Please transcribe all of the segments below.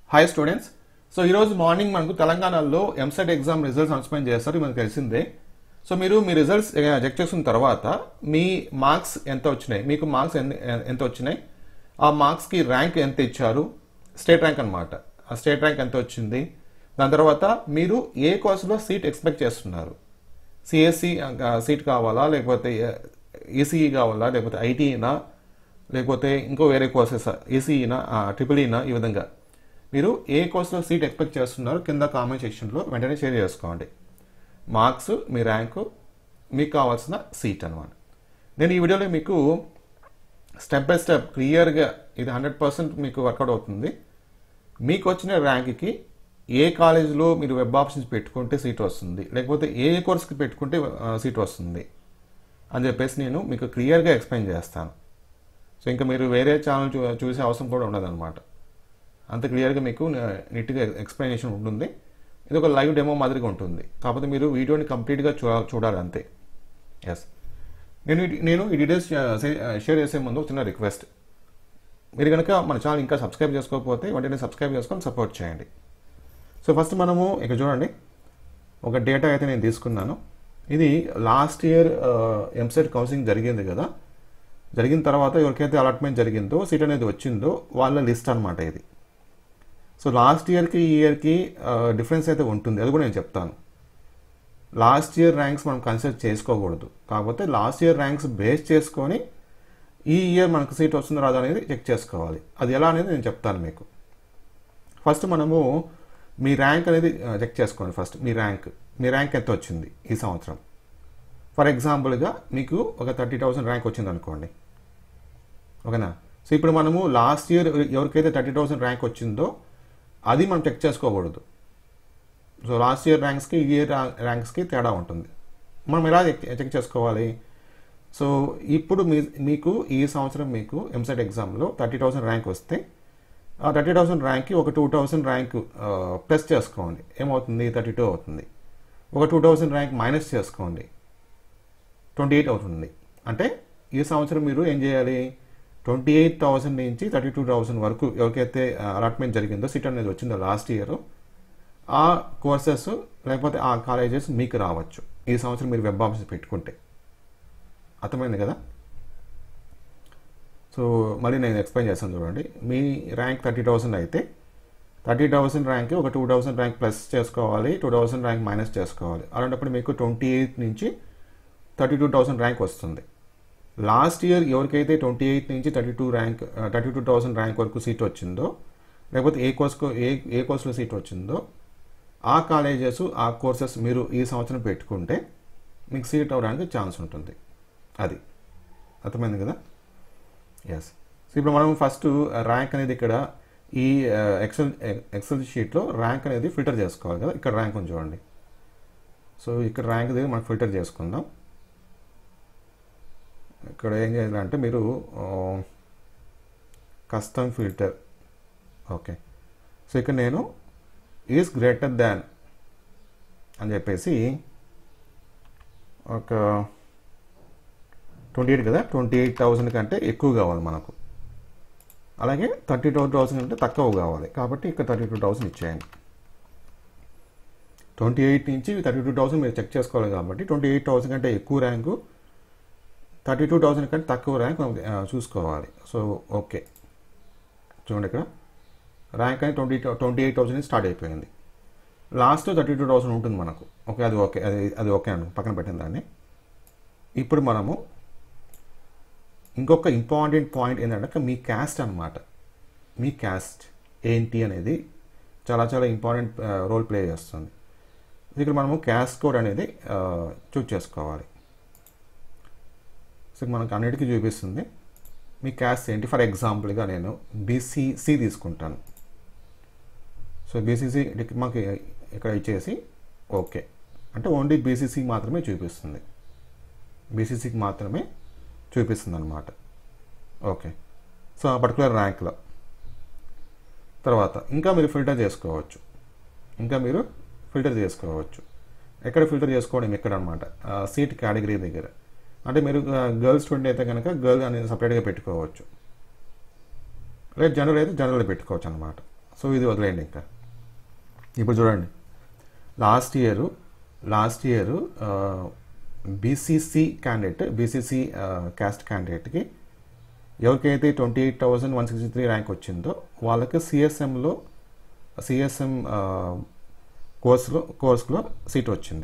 Hi students. So ఈరోజు morning మనకు తెలంగాణలో ఎంసెట్ ఎగ్జామ్ రిజల్ట్స్ అనౌన్స్మెంట్ చేస్తారు, మనకు తెలిసిందే. సో మీరు మీ రిజల్ట్స్ చెక్ చేసిన తర్వాత మీ మార్క్స్ ఎంత వచ్చినాయి, మీకు మార్క్స్ ఎంత వచ్చినాయి, ఆ మార్క్స్కి ర్యాంక్ ఎంత ఇచ్చారు, స్టేట్ ర్యాంక్ అనమాట, ఆ స్టేట్ ర్యాంక్ ఎంత వచ్చింది, దాని తర్వాత మీరు ఏ కోర్సులో సీట్ ఎక్స్పెక్ట్ చేస్తున్నారు, సిఎస్సి సీట్ కావాలా, లేకపోతే ఈసీఈ కావాలా, లేకపోతే ఐటీనా, లేకపోతే ఇంకో వేరే కోర్సెస్ ఈసీఈనా, ట్రిపుల్ ఈనా, ఈ విధంగా మీరు ఏ కోర్సులో సీట్ ఎక్స్పెక్ట్ చేస్తున్నారో కింద కామెంట్ సెక్షన్లో వెంటనే షేర్ చేసుకోండి. మార్క్స్, మీ ర్యాంకు, మీకు కావాల్సిన సీట్ అనమాట. నేను ఈ వీడియోలో మీకు స్టెప్ బై స్టెప్ క్లియర్గా ఇది 100% మీకు వర్కౌట్ అవుతుంది. మీకు వచ్చిన ర్యాంక్కి ఏ కాలేజీలో మీరు వెబ్ ఆప్షన్స్ పెట్టుకుంటే సీట్ వస్తుంది, లేకపోతే ఏ కోర్స్కి పెట్టుకుంటే సీట్ వస్తుంది అని చెప్పేసి నేను మీకు క్లియర్గా ఎక్స్ప్లెయిన్ చేస్తాను. సో ఇంకా మీరు వేరే ఛానల్ చూసే అవసరం కూడా ఉండదన్నమాట. అంత క్లియర్గా మీకు నీట్గా ఎక్స్ప్లెనేషన్ ఉంటుంది. ఇది ఒక లైవ్ డెమో మాదిరిగా ఉంటుంది, కాకపోతే మీరు వీడియోని కంప్లీట్గా చూడాలి అంతే. ఎస్, నేను ఈ డీటెయిల్స్ షేర్ చేసే ముందు చిన్న రిక్వెస్ట్. మీరు కనుక మన ఛానల్ ఇంకా సబ్స్క్రైబ్ చేసుకోకపోతే వెంటనే సబ్స్క్రైబ్ చేసుకొని సపోర్ట్ చేయండి. సో ఫస్ట్ మనము ఇక్కడ చూడండి, ఒక డేటా అయితే నేను తీసుకున్నాను. ఇది లాస్ట్ ఇయర్ ఎంసెట్ కౌన్సిలింగ్ జరిగింది కదా, జరిగిన తర్వాత ఎవరికైతే అలాట్మెంట్ జరిగిందో, సీట్ అనేది వచ్చిందో వాళ్ళ లిస్ట్ అనమాట ఇది. సో లాస్ట్ ఇయర్కి ఈ ఇయర్కి డిఫరెన్స్ అయితే ఉంటుంది, అది కూడా నేను చెప్తాను. లాస్ట్ ఇయర్ ర్యాంక్స్ మనం కన్సిడర్ చేసుకోకూడదు, కాకపోతే లాస్ట్ ఇయర్ ర్యాంక్స్ బేస్ చేసుకొని ఈ ఇయర్ మనకు సీట్ వస్తుందో రాదా అనేది చెక్ చేసుకోవాలి. అది ఎలా అనేది నేను చెప్తాను మీకు. ఫస్ట్ మనము మీ ర్యాంక్ అనేది చెక్ చేసుకోండి. ఫస్ట్ మీ ర్యాంక్ ఎంత వచ్చింది ఈ సంవత్సరం. ఫర్ ఎగ్జాంపుల్గా మీకు ఒక 30,000 ర్యాంక్ వచ్చింది అనుకోండి, ఓకేనా. సో ఇప్పుడు మనము లాస్ట్ ఇయర్ ఎవరికైతే 30,000 ర్యాంక్ వచ్చిందో అది మనం చెక్ చేసుకోకూడదు. సో లాస్ట్ ఇయర్ ర్యాంక్స్కి ఈ ఇయర్ ర్యాంక్స్కి తేడా ఉంటుంది. మనం ఎలా చెక్ చేసుకోవాలి? సో ఇప్పుడు మీకు ఈ సంవత్సరం మీకు ఎంసెట్ ఎగ్జామ్లో 30,000 ర్యాంక్ వస్తే ఆ 30,000 ర్యాంక్కి ఒక 2,000 ర్యాంక్ ప్లస్ చేసుకోండి, ఏమవుతుంది? 32 అవుతుంది. ఒక 2,000 ర్యాంక్ మైనస్ చేసుకోండి, 28 అవుతుంది. అంటే ఈ సంవత్సరం మీరు ఏం చేయాలి? 28,000 నుంచి 32,000 వరకు ఎవరికైతే అలాట్మెంట్ జరిగిందో, సీట్ అనేది వచ్చిందో లాస్ట్ ఇయర్, ఆ కోర్సెస్ లేకపోతే ఆ కాలేజెస్ మీకు రావచ్చు ఈ సంవత్సరం మీరు వెబ్ ఆప్షన్స్ పెట్టుకుంటే. అర్థమైంది కదా? సో మళ్ళీ నేను ఎక్స్ప్లెయిన్ చేస్తాను చూడండి. మీ ర్యాంక్ 30,000 అయితే 30,000 ర్యాంక్కి ఒక 2,000 ర్యాంక్ ప్లస్ చేసుకోవాలి, 2,000 ర్యాంక్ మైనస్ చేసుకోవాలి. అలాంటప్పుడు మీకు 28 నుంచి 32,000 ర్యాంక్ వస్తుంది. లాస్ట్ ఇయర్ ఎవరికైతే 28 నుంచి 32,000 ర్యాంక్ వరకు సీట్ వచ్చిందో, లేకపోతే ఏ కోర్సులో సీట్ వచ్చిందో ఆ కాలేజెస్, ఆ కోర్సెస్ మీరు ఈ సంవత్సరం పెట్టుకుంటే మీకు సీట్ అవ్వడానికి ఛాన్స్ ఉంటుంది. అది అర్థమైంది కదా? ఎస్. సో ఇప్పుడు మనం ఫస్ట్ ర్యాంక్ అనేది ఇక్కడ ఈ ఎక్సెల్ షీట్లో ర్యాంక్ అనేది ఫిల్టర్ చేసుకోవాలి కదా. ఇక్కడ ర్యాంక్ ఉంది చూడండి. సో ఇక్కడ ర్యాంక్ దగ్గర మనం ఫిల్టర్ చేసుకుందాం. ఇక్కడ ఏం చేయాలంటే మీరు కస్టమ్ ఫిల్టర్, ఓకే. సో ఇక్కడ నేను ఈజ్ గ్రేటర్ దాన్ అని చెప్పేసి ఒక 28 కదా, 28,000 కంటే ఎక్కువ కావాలి మనకు. అలాగే 32,000 కంటే తక్కువ కావాలి, కాబట్టి ఇక్కడ 32,000 ఇచ్చేయండి. 28 నుంచి 32,000 మీరు చెక్ చేసుకోవాలి కాబట్టి 28,000 కంటే ఎక్కువ ర్యాంకు, 32,000 కంటే తక్కువ ర్యాంక్ చూసుకోవాలి. సో ఓకే, చూడండి ఇక్కడ ర్యాంక్ అని 28,000 నుంచి స్టార్ట్ అయిపోయింది. లాస్ట్ 32,000 ఉంటుంది మనకు. ఓకే, అది ఓకే అండి, పక్కన పెట్టిన దాన్ని. ఇప్పుడు మనము ఇంకొక ఇంపార్టెంట్ పాయింట్ ఏంటంటే మీ క్యాస్ట్ అనమాట. మీ క్యాస్ట్ ఏంటి అనేది చాలా చాలా ఇంపార్టెంట్ రోల్ ప్లే చేస్తుంది. ఇక్కడ మనము క్యాస్ట్ కోడ్ అనేది చూస్ చేసుకోవాలి. సో మనకు అన్నిటికీ చూపిస్తుంది మీ క్యాస్ట్ ఏంటి. ఫర్ ఎగ్జాంపుల్గా నేను బీసీసీ తీసుకుంటాను. సో బీసీసీ మాకు ఇక్కడ ఇచ్చేసి ఓకే అంటే ఓన్లీ బీసీసీ మాత్రమే చూపిస్తుంది, బీసీసీకి మాత్రమే చూపిస్తుంది అనమాట. ఓకే, సో ఆ పర్టికులర్ ర్యాంక్లో తర్వాత ఇంకా మీరు ఫిల్టర్ చేసుకోవచ్చు. ఎక్కడ ఫిల్టర్ చేసుకోవడం? ఎక్కడ అనమాట, సీట్ కేటగిరీ దగ్గర. అంటే మీరు గర్ల్స్ స్టూడెంట్ అయితే కనుక గర్ల్ అనేది సపరేట్గా పెట్టుకోవచ్చు, లేదు జనరల్ అయితే జనరల్ పెట్టుకోవచ్చు అనమాట. సో ఇది వదిలేయండి. ఇంకా ఇప్పుడు చూడండి, లాస్ట్ ఇయర్ బీసీసీ క్యాస్ట్ క్యాండిడేట్కి ఎవరికైతే 28,163 ర్యాంక్ వచ్చిందో వాళ్ళకి సిఎస్ఎం కోర్సులో సీట్ వచ్చింది.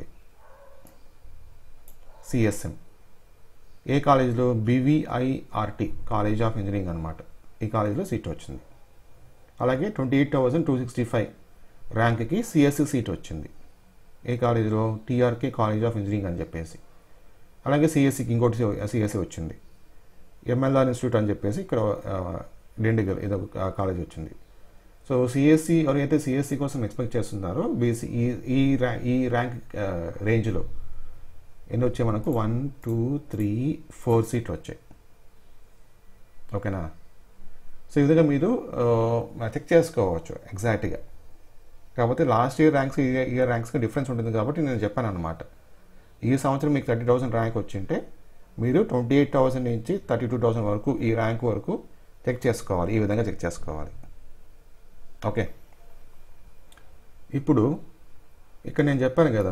సిఎస్ఎం ఏ కాలేజీలో? BVIRT కాలేజ్ ఆఫ్ ఇంజనీరింగ్ అనమాట. ఈ కాలేజీలో సీట్ వచ్చింది. అలాగే 28,265 ర్యాంక్కి సిఎస్సి సీట్ వచ్చింది. ఏ కాలేజీలో? TRK కాలేజ్ ఆఫ్ ఇంజనీరింగ్ అని చెప్పేసి. అలాగే సిఎస్సికి ఇంకోటి సిఎస్సి వచ్చింది. MLR ఇన్స్టిట్యూట్ అని చెప్పేసి ఇక్కడ డిండిగల్ ఇదొక కాలేజ్ వచ్చింది. సో సిఎస్సి ఎవరైతే సిఎస్సి కోసం ఎక్స్పెక్ట్ చేస్తున్నారో ఈ ర్యాంక్ రేంజ్లో ఎన్ని వచ్చాయి మనకు? 1, 2, 3, 4 సీట్లు వచ్చాయి. ఓకేనా? సో ఈ విధంగా మీరు చెక్ చేసుకోవచ్చు ఎగ్జాక్ట్గా. కాకపోతే లాస్ట్ ఇయర్ ర్యాంక్స్ ఇయర్ ర్యాంక్స్కి డిఫరెన్స్ ఉంటుంది కాబట్టి నేను చెప్పాను అనమాట. ఈ సంవత్సరం మీకు 30,000 ర్యాంక్ వచ్చింటే మీరు 28,000 నుంచి 32,000 వరకు ఈ ర్యాంక్ వరకు చెక్ చేసుకోవాలి. ఈ విధంగా చెక్ చేసుకోవాలి. ఓకే, ఇప్పుడు ఇక్కడ నేను చెప్పాను కదా,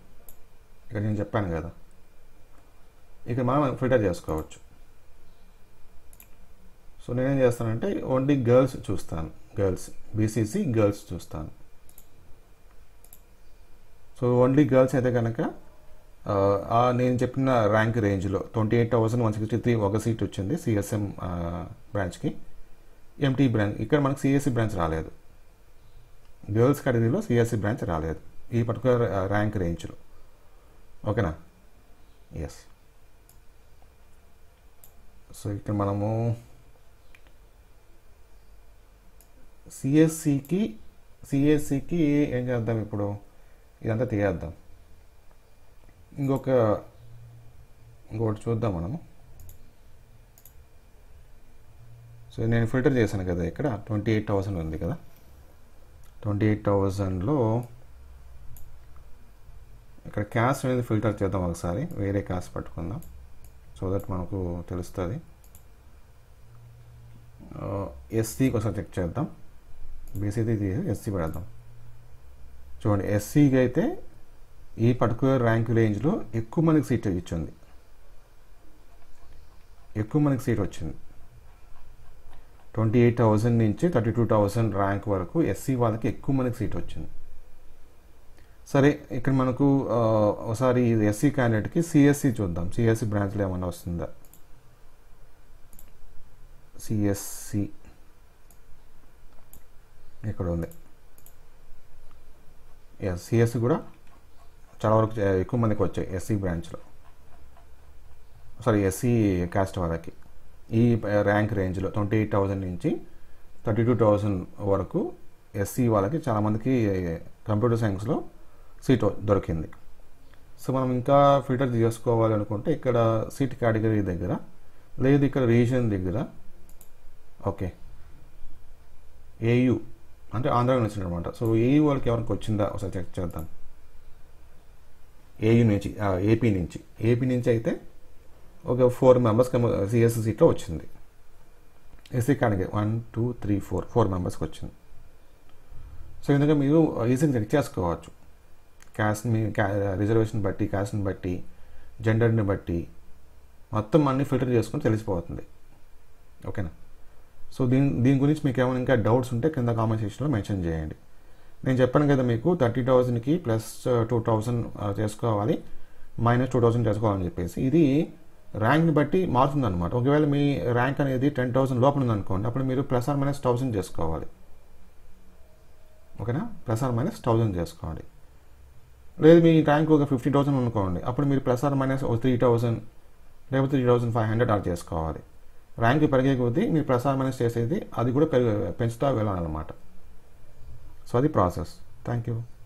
ఇక్కడ మనం ఫిల్టర్ చేసుకోవచ్చు. సో నేనేం చేస్తానంటే ఓన్లీ గర్ల్స్ చూస్తాను, BCC గర్ల్స్ చూస్తాను. సో ఓన్లీ గర్ల్స్ అయితే కనుక నేను చెప్పిన ర్యాంక్ రేంజ్లో 28,163 ఒక సీట్ వచ్చింది సిఎస్ఎం బ్రాంచ్కి. ఎంటీ బ్రాంచ్ ఇక్కడ మనకు సిఎస్సి బ్రాంచ్ రాలేదు. గర్ల్స్ కేటగిరీలో సిఎస్సి బ్రాంచ్ రాలేదు ఈ పర్టికులర్ ర్యాంక్ రేంజ్లో. ఓకేనా? ఎస్. సో ఇక్కడ మనము సిఎస్సికి ఏం చేద్దాం, ఇప్పుడు ఇదంతా తీయేద్దాం. ఇంకోటి చూద్దాం మనము. సో నేను ఫిల్టర్ చేశాను కదా, ఇక్కడ 28,000 ఉంది కదా. 28,000లో ఇక్కడ క్యాస్ట్ అనేది ఫిల్టర్ చేద్దాం ఒకసారి. వేరే క్యాస్ట్ పట్టుకుందాం సో దట్ మనకు తెలుస్తుంది. ఎస్సీకి ఒకసారి చెక్ చేద్దాం. బీసీది ఎస్సీ పెడదాం. చూడండి, ఎస్సీకి అయితే ఈ పర్టికులర్ ర్యాంక్ రేంజ్లో ఎక్కువ మందికి సీట్ ఇచ్చింది. ఎక్కువ మందికి సీట్ వచ్చింది. 28,000 నుంచి 32,000 ర్యాంక్ వరకు ఎస్సీ వాళ్ళకి ఎక్కువ మందికి సీట్ వచ్చింది. సరే, ఇక్కడ మనకు ఒకసారి ఎస్సీ క్యాండిడేట్కి సిఎస్సి చూద్దాం. సిఎస్సి బ్రాంచ్లో ఏమన్నా వస్తుందా? సిఎస్సి ఇక్కడ ఉంది. సిఎస్సి కూడా చాలా వరకు ఎక్కువ మందికి వచ్చాయి ఎస్సీ బ్రాంచ్లో. ఎస్సీ క్యాస్ట్ వాళ్ళకి ఈ ర్యాంక్ రేంజ్లో 28,000 నుంచి 32,000 వరకు ఎస్సీ వాళ్ళకి చాలామందికి కంప్యూటర్ సైన్స్లో సీట్ దొరికింది. సో మనం ఇంకా ఫిల్టర్ చేసుకోవాలి అనుకుంటే ఇక్కడ సీట్ కేటగిరీ దగ్గర, లేదు ఇక్కడ రీజియన్ దగ్గర. ఓకే, ఏయూ అంటే ఆంధ్ర యూనివర్సిటీ అనమాట. సో ఏయూ వాళ్ళకి ఎవరికి వచ్చిందా ఒకసారి చెక్ చేద్దాం. ఏయూ నుంచి ఏపీ నుంచి అయితే ఒక 4 మెంబర్స్కి సిఎస్సి సీట్లో వచ్చింది. ఎస్సీ కేటగిరీ 1, 2, 3, 4 మెంబర్స్కి వచ్చింది. సో ఇందులో మీరు ఈజీగా చెక్ చేసుకోవచ్చు. క్యాస్ట్ని రిజర్వేషన్ బట్టి, క్యాస్ట్ని బట్టి, జెండర్ని బట్టి మొత్తం అన్ని ఫిల్టర్ చేసుకొని తెలిసిపోతుంది. ఓకేనా? సో దీని గురించి మీకు ఏమైనా ఇంకా డౌట్స్ ఉంటే కింద కామెంట్ సెక్షన్లో మెన్షన్ చేయండి. నేను చెప్పాను కదా మీకు 30,000కి +2,000 చేసుకోవాలి, -2,000 చేసుకోవాలని చెప్పేసి. ఇది ర్యాంక్ని బట్టి మారుతుంది అనమాట. ఒకవేళ మీ ర్యాంక్ అనేది 10,000 లోపల ఉందనుకోండి, అప్పుడు మీరు +or-1,000 చేసుకోవాలి. ఓకేనా? +or-1,000 చేసుకోవాలి. లేదు మీ ర్యాంక్ ఒక 50,000 అనుకోండి, అప్పుడు మీరు +or-3,000 లేకపోతే 3,500 అలా చేసుకోవాలి. ర్యాంక్ పెరిగే కొద్దీ మీరు +or- చేసేది అది కూడా పెంచుతా వెళ్ళాలన్నమాట. సో అది ప్రాసెస్. Thank you.